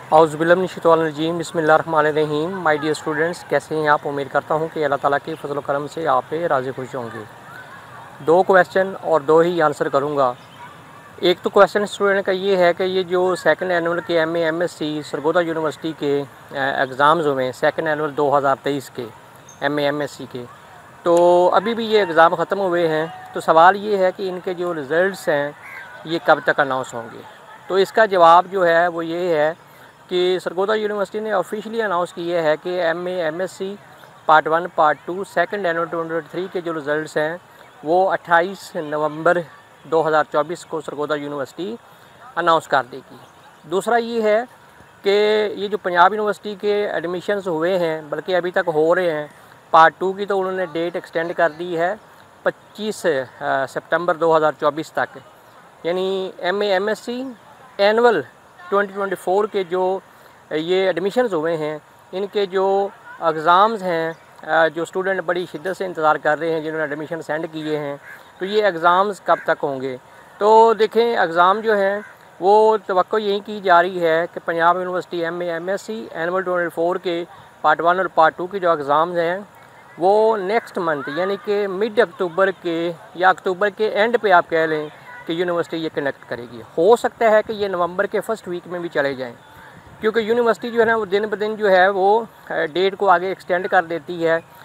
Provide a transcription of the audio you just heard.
औज़ुबिल्लाहिमिनश्शैतानिर्रजीम बिस्मिल्लाहिर्रहमानिर्रहीम। My dear students, कैसे हैं आप? उम्मीद करता हूं कि अल्लाह ताला के फजल करम से आप पे राज़ी खुश होंगे। दो क्वेश्चन और दो ही आंसर करूंगा। एक तो क्वेश्चन स्टूडेंट का ये है कि ये जो सेकंड एनुअल के एमए एमएससी सरगोदा यूनिवर्सिटी के एग्ज़ाम्स हुए, सेकंड एनुअल 2023 के एमए एमएससी के, तो अभी भी ये एग्ज़ाम ख़त्म हुए हैं। तो सवाल ये है कि इनके जो रिज़ल्ट्स हैं ये कब तक अनाउंस होंगे। तो इसका जवाब जो है वो ये है कि सरगोदा यूनिवर्सिटी ने ऑफिशियली अनाउंस किया है कि MA MSc part 1 part 2 second annual 2023 के जो रिज़ल्ट्स हैं वो 28 नवंबर 2024 को सरगोदा यूनिवर्सिटी अनाउंस कर देगी। दूसरा ये है कि ये जो पंजाब यूनिवर्सिटी के एडमिशन्स हुए हैं, बल्कि अभी तक हो रहे हैं, पार्ट 2 की तो उन्होंने डेट एक्सटेंड कर दी है 25 सितंबर 2024 तक। यानी एमए एमएससी एनुअल 2024 के जो ये एडमिशन्स हुए हैं, इनके जो एग्ज़ाम्स हैं, जो स्टूडेंट बड़ी शिद्दत से इंतज़ार कर रहे हैं, जिन्होंने एडमिशन सेंड किए हैं, तो ये एग्ज़ाम्स कब तक होंगे। तो देखें, एग्ज़ाम जो हैं वो तवक्को यही की जा रही है कि Punjab university MA MSc annual 2024 के पार्ट 1 और पार्ट 2 के जो एग्ज़ाम्स हैं वो नेक्स्ट मंथ यानी कि मिड अक्टूबर के या अक्टूबर के एंड पे आप कह लें कि यूनिवर्सिटी ये कंडक्ट करेगी। हो सकता है कि ये नवंबर के फर्स्ट वीक में भी चले जाएं, क्योंकि यूनिवर्सिटी जो है ना वो दिन ब दिन जो है वो डेट को आगे एक्सटेंड कर देती है।